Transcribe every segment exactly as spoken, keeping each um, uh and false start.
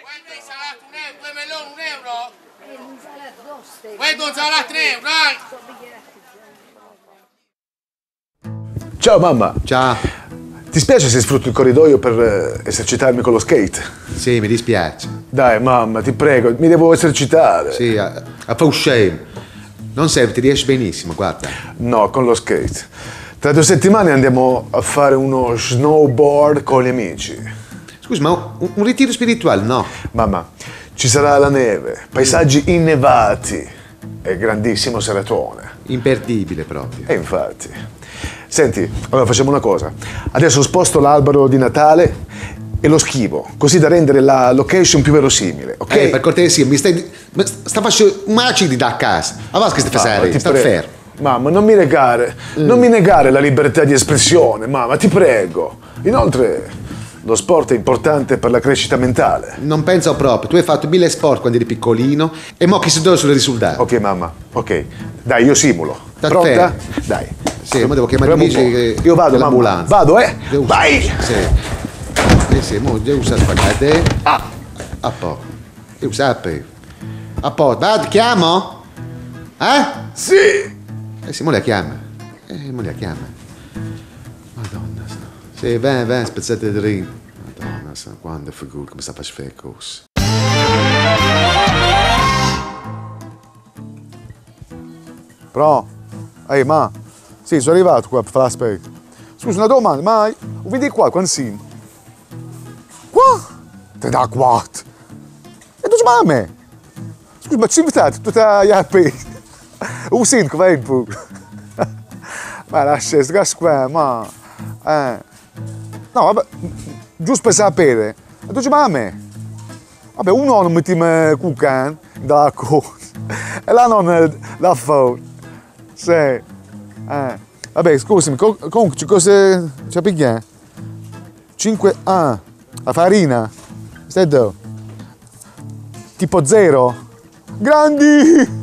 Quanto hai salato? Un euro? Due meloni? Un euro? Eh, non salato dos. Guarda, non salato tre euro, dai! Ciao mamma. Ciao. Ti spiace se sfrutto il corridoio per eh, esercitarmi con lo skate? Sì, mi dispiace. Dai mamma, ti prego, mi devo esercitare. Sì, a, a fa un shame. Non serve, ti riesci benissimo, guarda. No, con lo skate. Tra due settimane andiamo a fare uno snowboard con gli amici. Scusa, ma un, un ritiro spirituale, no? Mamma, ci sarà la neve, paesaggi innevati e grandissimo seratone. Imperdibile proprio. E infatti. Senti, allora facciamo una cosa. Adesso sposto l'albero di Natale e lo schivo, così da rendere la location più verosimile, ok? Eh, per cortesia, mi stai... ma sta facendo un macidi da casa. Avanti che stai facendo, sta fermo. Mamma, non mi negare, mm. non mi negare la libertà di espressione, mamma, ti prego. Inoltre, lo sport è importante per la crescita mentale. Non penso proprio. Tu hai fatto mille sport quando eri piccolino e mo chi si dove sulle risultati. Ok, mamma, ok. Dai, io simulo. Sta Pronta? fermo. Dai. Sì, ma devo chiamare amici che... Io vado, l'ambulanza. Vado, eh? Devo... Vai! Sì. Sì, sì, mo devo usare spagate. Ah! A po'. Devo usare. A po'. Vado, chiamo? Eh? Sì! Eh sì, mo la chiama. Eh, mo la chiama. Madonna. Sì, vai, vai, spezzate il ring. Madonna, quando figura come sta facendo le cose. Però, ehi, ma, sì, sono arrivato qua per fare l'aspetto. Scusa, una domanda, ma vedi qua, quando si? Qua? Te da qua. E tu ma a me? Scusa, ma ci invitate tutta la pezza? Un sinco, vai pure. Ma lascia, gas qua, ma... Eh... No, vabbè, giusto per sapere. E tu ma a me? Vabbè, uno non mettiamo cucan dalla cosa. E là non da fuori. Sì. Eh. Vabbè, scusami, comunque cosa c'è pigliare? cinque ah, la farina. Stai dove? Tipo zero? Grandi!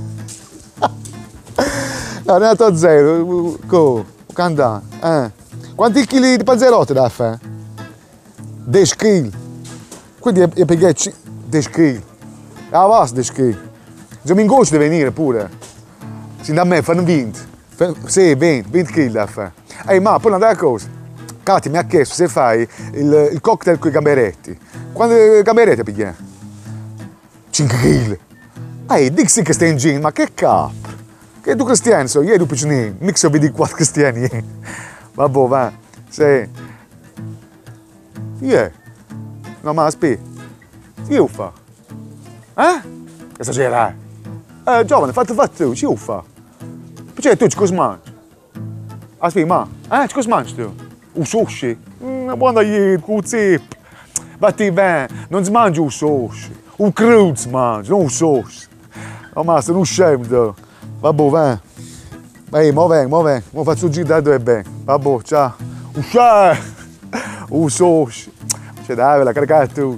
No, non è andato a zero. Co, canda. Eh. Quanti chili di panzerotte da fare? dieci chili. Quindi io pigliai dieci chili. La vasta dieci chili. Giomingo deve venire pure. Sì, da me fanno venti. Sì, venti, venti chili da fare. Ehi, ma poi un'altra cosa. Katy mi ha chiesto se fai il, il cocktail con i gamberetti. Quanti gamberetti pigliai? cinque chili. Ehi, dici che stai in gin, ma che capo? Che tu cristiani sono, io e tu piccinini. Mica vedi quattro cristiani. Vabbè, va. Sì. Chi è? No, ma aspetta. Chi uffa? Eh? Esagerai. Eh, giovane, fate fatto tu, chi uffa? Perché tu ci cosa mangi? Aspetta, ma, eh, ci cosa mangi tu? Un sushi? Una buona ieri, con un zip. Batti bene, non si mangia un sushi. Un crudo si mangia, non un sushi. No, ma sei un scemo tu. Vabbè, va. Ehi, mo vengo, mo vengo. Mo faccio un giro da dove vengo. Vabbè, ciao. Un scemo. Un sushi. Cioè, dai, ve la caricate tu.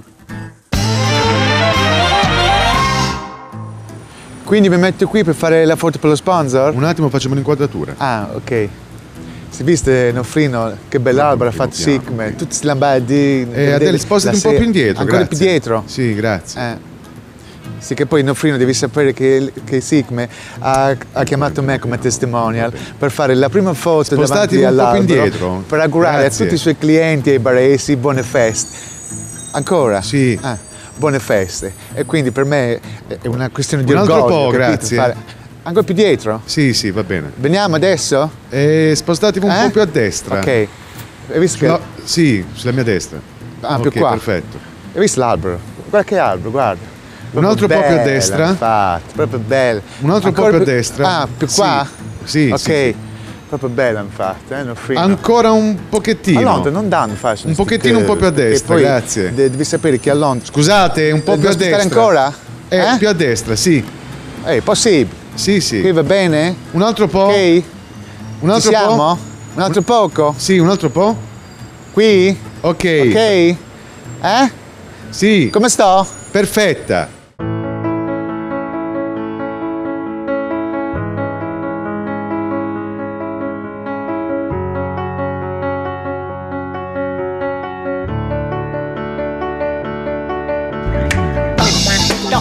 Quindi mi metto qui per fare la foto per lo sponsor? Un attimo, facciamo un'inquadratura. Ah, ok. Si viste Nofrino, che bell'albero ha fatto Sigme, tutti questi lambadini. E Adele, spostati un po' più indietro, ancora grazie. più dietro? Sì, grazie. Eh. Sì, che poi Nofrino devi sapere che, che Sigme ha, ha chiamato me come testimonial per fare la prima foto Spostati davanti un po' più all'albero indietro. per augurare Grazie. a tutti i suoi clienti e ai baresi buone feste. Ancora? Sì. Ah, buone feste. E quindi per me è una questione di Un altro orgoglio. po', capito? grazie. Fare... Ancora più dietro? Sì, sì, va bene. Veniamo adesso? E spostatevi un Eh? po' più a destra. Ok. Hai visto Sulla- che... Sì, sulla mia destra. Ah, più Ok, qua. perfetto. Hai visto l'albero? Guarda che albero, guarda. Un altro po' più a Bella, destra. Infatti, proprio bello. Un altro Ancora po' più a destra. Ah, più Sì. qua? Sì, Ok. sì, sì. Proprio bella infatti, eh, Nofrino. Ancora un pochettino. A Londra non danno fashion Un pochettino un po' più a destra, poi grazie. de- devi sapere che a Londra... Scusate, un po' Devi più a aspettare destra. ancora? Eh, Eh? più a destra, sì. È possibile. Sì, sì. Qui va bene? Un altro po'. Ok? Un altro Ci siamo? po'. Un altro poco? Sì, un altro po'. Qui? Ok. Ok? Eh? Sì. Come sto? Perfetta.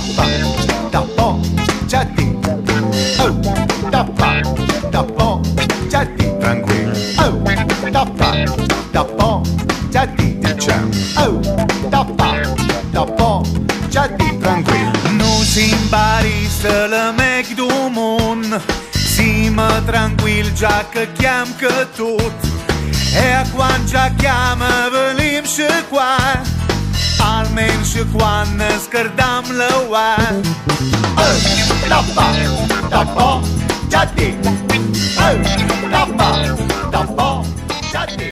pa, da po, già di. Oh, da pa, da po, già di. Tranquillo. Oh, da pa, da po, già di. Diciamo. Oh, da pa, da po, già di. Tranquillo. Nu simbari să lămec du mun, Sima tranquil già che chiam che tot. E quando già chiama venim și qua, almen și quando scărdam la ua. Oh, da pa, da po, già di. Oh, da pa, da po, già di.